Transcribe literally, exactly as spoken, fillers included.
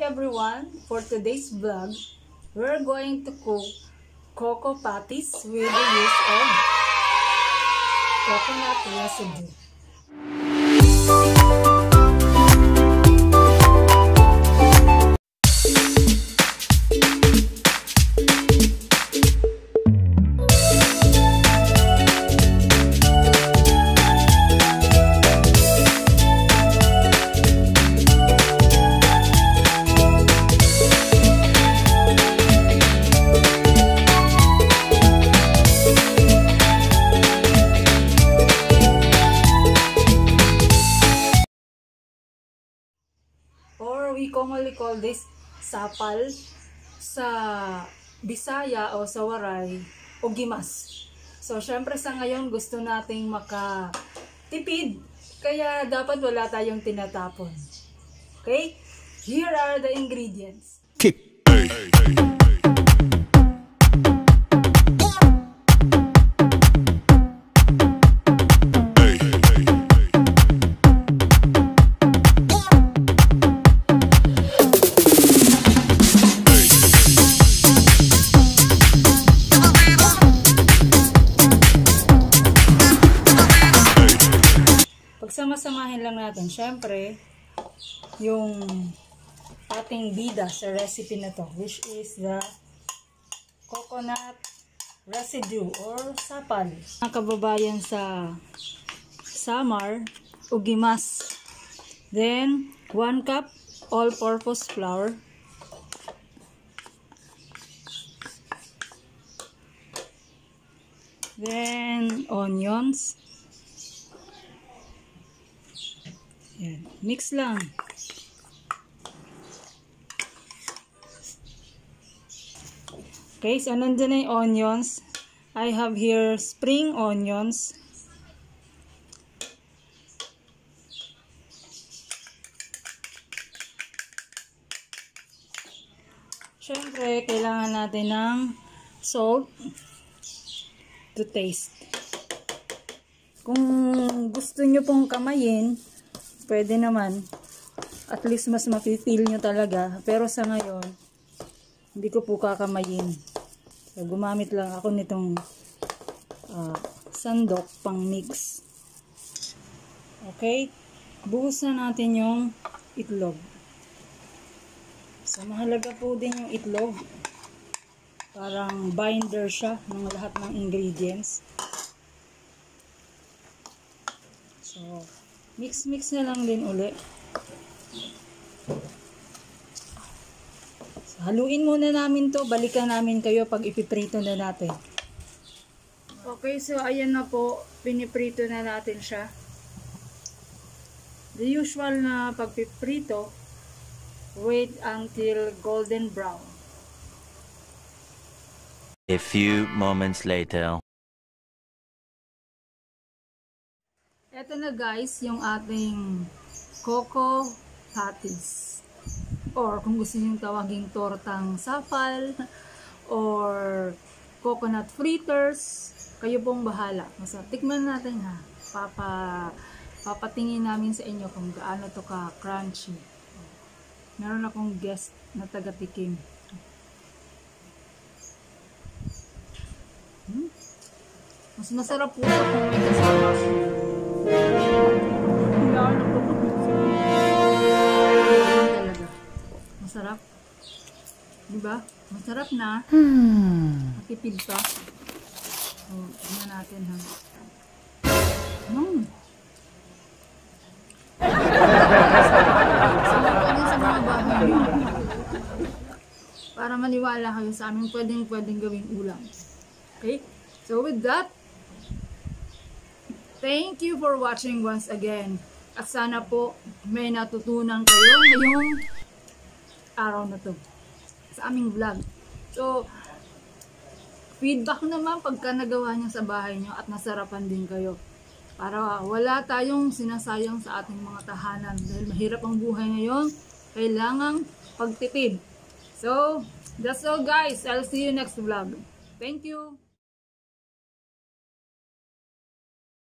everyone, for today's vlog, we're going to cook Coco Patties with the use of coconut residue. Or we commonly call this sapal sa Bisaya o sa Waray o gimas. So syempre sa ngayon gusto nating makatipid, kaya dapat wala tayong tinatapon. Okay? Here are the ingredients. Kick. Hey, hey, hey. Pagsama-samahin lang natin, syempre, yung ating bida sa recipe na to, which is the coconut residue or sapal. Mga kababayan sa Samar, ugimas. Then, one cup all-purpose flour. Then, onions. Yan. Mix lang. Okay, so nandun na yung onions. I have here spring onions. Siyempre, kailangan natin ng salt to taste. Kung gusto nyo pong kamayin, pwede naman. At least mas mapipil nyo talaga. Pero sa ngayon, hindi ko po kakamayin. So, gumamit lang ako nitong uh, sandok pang mix. Okay? Buhos na natin yung itlog. So, mahalaga po din yung itlog. Parang binder siya ng lahat ng ingredients. So, mix-mix na lang din uli. So, haluin muna namin to. Balikan namin kayo pag ipiprito na natin. Okay, so ayan na po. Piniprito na natin siya. The usual na pagpiprito, wait until golden brown. A few moments later. Ito na guys, yung ating Coco Patties. Or kung gusto nyo tawaging tortang sapal or coconut fritters, kayo pong bahala. Masa, tikman natin ha. Papa, papatingin namin sa inyo kung gaano to ka crunchy. Meron akong guest na taga-tikim. Hmm? Mas masarap po kung may kasama. Talaga. Masarap. Diba? Masarap na. Hmm. Matipid pa. So, tingnan natin ha. Hmm. Sa mga bahay. Para maniwala kayo sa amin, pwedeng pwedeng gawing ulam. Okay? So with that, thank you for watching once again. At sana po may natutunan kayo ngayong araw na to sa aming vlog. So, feedback naman pagka nagawa niyo sa bahay niyo at nasarapan din kayo. Para wala tayong sinasayang sa ating mga tahanan. Dahil mahirap ang buhay ngayon, kailangang pagtipid. So, that's all guys. I'll see you next vlog. Thank you.